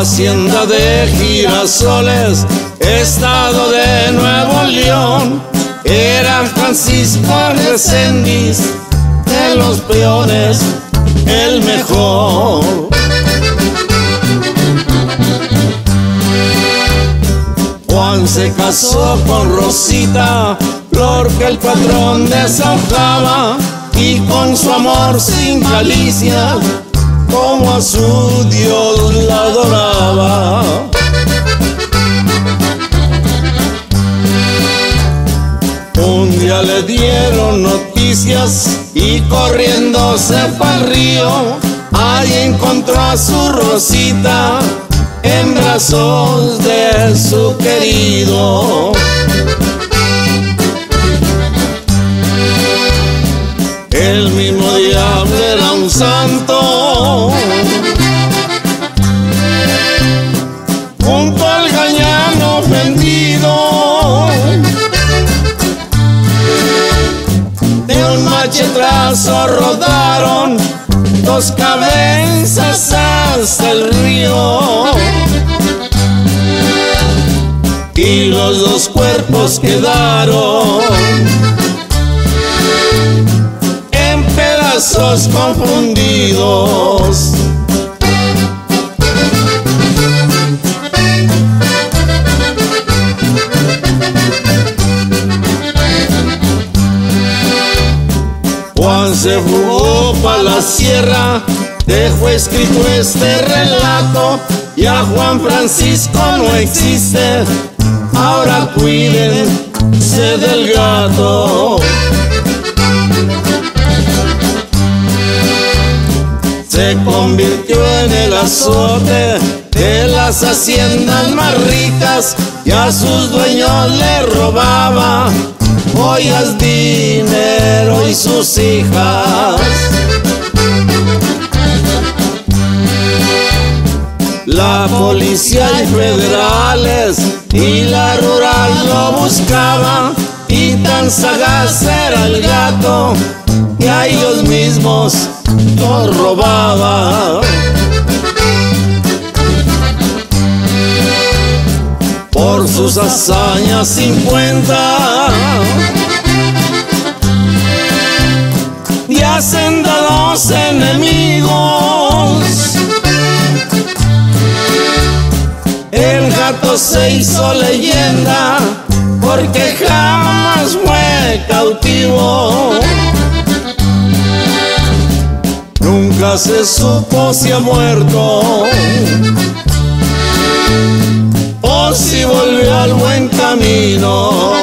Hacienda de Girasoles, estado de Nuevo León. Era Francisco Reséndiz, de los peones, el mejor. Juan se casó con Rosita, flor que el patrón deshojaba, y con su amor sin calicia, como a su Dios la adoraba. Un día le dieron noticias y corriendo se fue al río. Ahí encontró a su Rosita en brazos de su querido. El mismo diablo era un santo, junto al gañano ofendido. De un machetazo rodaron dos cabezas hasta el río, y los dos cuerpos quedaron en pedazos confundidos. Juan se fugó pa' la sierra, dejó escrito este relato. Ya Juan Francisco no existe, ahora cuídense del gato. Se convirtió en el azote de las haciendas más ricas, y a sus dueños le robaba joyas, dinero y sus hijas. La policía y federales y la rural lo buscaban, y tan sagaz era el gato que a ellos mismos los robaba. Por sus hazañas sin cuenta y hacendados enemigos, el gato se hizo leyenda porque jamás fue cautivo. Nunca se supo si ha muerto o si volvió al buen camino.